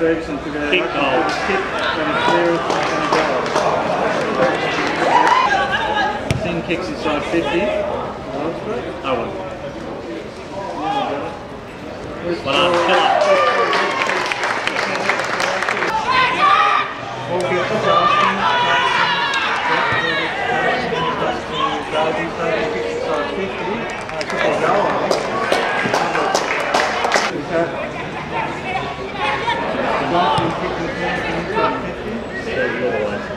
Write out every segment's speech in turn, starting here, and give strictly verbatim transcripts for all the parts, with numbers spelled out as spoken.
Ferguson took it out. Kick goal. Kick, and clearance, and a goal. Sin kicks inside fifty. Oh well. Well done, killer. All kicks inside fifty. Took a goal, I think. Is that Frankston kicking inside fifty?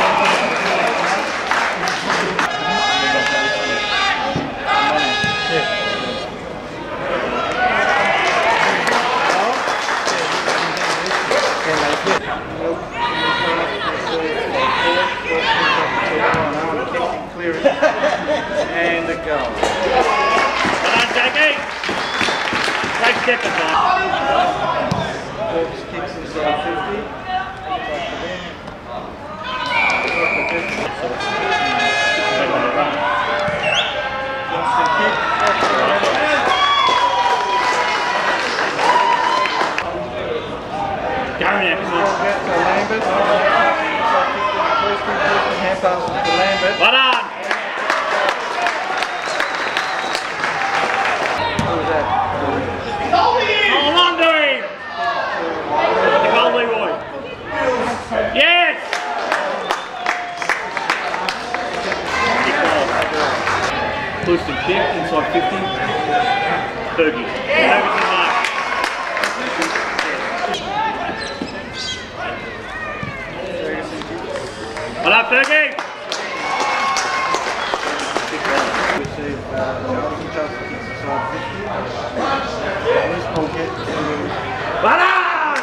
And a goal. Well done, Jackie. Great step of mine. Hawks kicks inside fifty. Frankston kick. Go now, come on. Get to Lambert. Hand passes to Lambert. Well done. What was that? Hold on to him. The goal, Leroy. Yes. Houston kick inside fifty. Fergie. Ferguson mark. Well done, Fergie. Receive Charles Charles kicks inside fifty. Loose ball kick to Well done.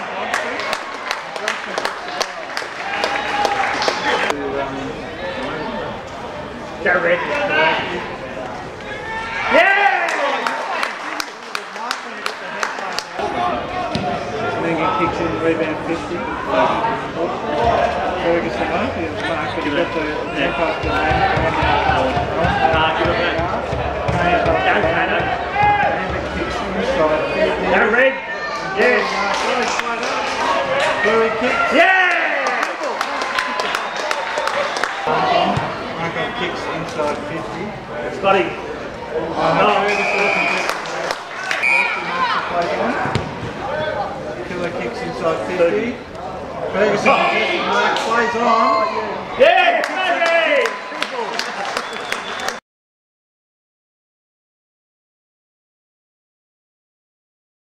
Go red. Yeah! Megan kicks in, rebound fifty. Ferguson up, he was marked, but he got the hand pass to Lambert. Can't give it back. Go, Kano. Lambert kicks inside fifty. Go red. Yes. Bluey kicks. Yeah! Marco kicks inside fifty. Scotty. No, Killer kicks inside fifty. Ferguson plays on.